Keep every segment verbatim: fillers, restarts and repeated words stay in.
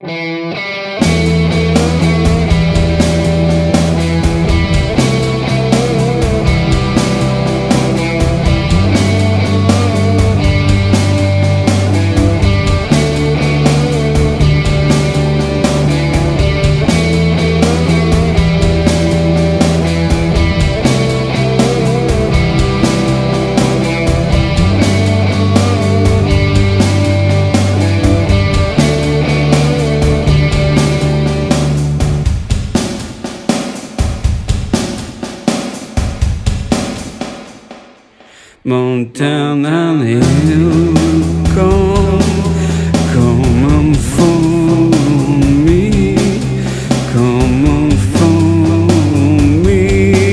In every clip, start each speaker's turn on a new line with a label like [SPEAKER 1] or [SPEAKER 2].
[SPEAKER 1] Montana hill, come, come and phone me, come and phone me.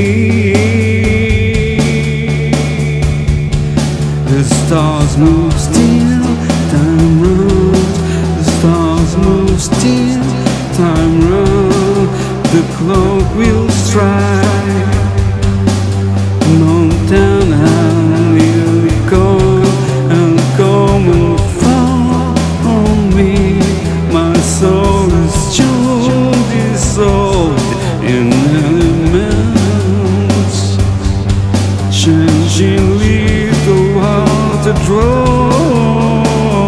[SPEAKER 1] The stars move still, time runs. The stars move still, time runs. The clock will strike. Montana, soul is tuned, dissolved in elements, changing little heart to draw.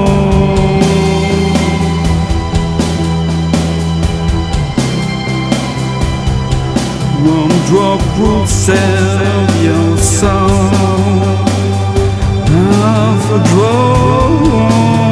[SPEAKER 1] One drop will save your soul, half a drop.